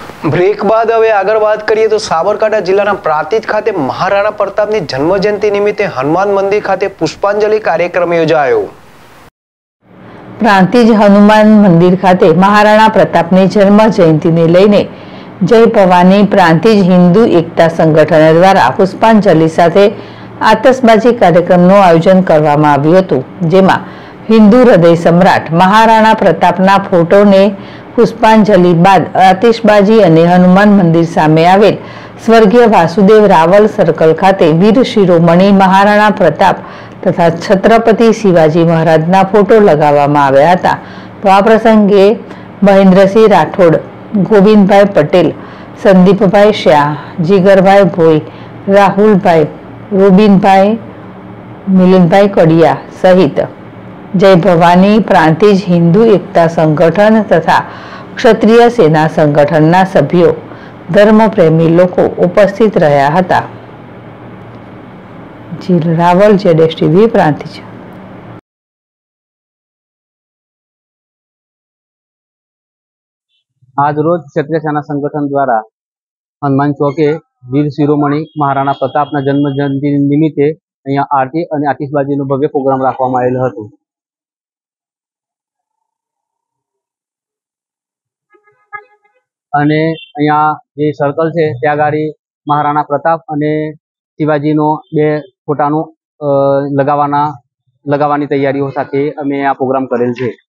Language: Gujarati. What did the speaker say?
બ્રેક બાદ હવે આગળ વાત કરીએ તો સાબરકાંઠા જિલ્લાના પ્રાંતિજ ખાતે મહારાણા પ્રતાપની જન્મજયંતિ નિમિત્તે હનુમાન મંદિર ખાતે પુષ્પાંજલિ કાર્યક્રમ યોજાયો। પ્રાંતિજ હનુમાન મંદિર ખાતે મહારાણા પ્રતાપની જન્મ જયંતિને લઈને જય ભવાની પ્રાંતિજ હિન્દુ એકતા સંગઠન દ્વારા પુષ્પાંજલિ સાથે આતશબાજી કાર્યક્રમનું આયોજન કરવામાં આવ્યું હતું, જેમાં હિન્દુ હૃદય સમ્રાટ મહારાણા પ્રતાપના ફોટોને પુષ્પાંજલિ બાદ આતિશબાજી અને હનુમાન મંદિર સામે આવેલ સ્વર્ગીય વાસુદેવ રાવલ સર્કલ ખાતે વીર શિરોમણી મહારાણા પ્રતાપ તથા છત્રપતિ શિવાજી મહારાજના ફોટો લગાવવામાં આવ્યા હતા। તો આ પ્રસંગે મહેન્દ્રસિંહ રાઠોડ, ગોવિંદભાઈ પટેલ, સંદીપભાઈ શાહ, જીગરભાઈ ભોઈ, રાહુલભાઈ, રૂબીનભાઈ, મિલનભાઈ કડિયા સહિત જય ભવાની પ્રાંતિજ હિન્દુ એકતા સંગઠન તથા ક્ષત્રિય સેના સંગઠનના સભ્યો, ધર્મપ્રેમી લોકો ઉપસ્થિત રહ્યા હતા। જીલ રાવલ, ZSTV પ્રાંતિજ। आज रोज क्षत्रिय सेना संगठन द्वारा हनुमान चौके वीर शिरोमणि महाराणा प्रतापना जन्म जयंति निमित्ते अहींया आरती और आतिशबाजीनो भव्य प्रोग्राम राखवामां आवेलो हतो। अने अहींया जे सर्कल छे त्यां आगाड़ी महाराणा प्रताप अने शिवाजीनो बे फोटानो लगावानी तैयारीओ साथे अमे आ प्रोग्राम करेल छे।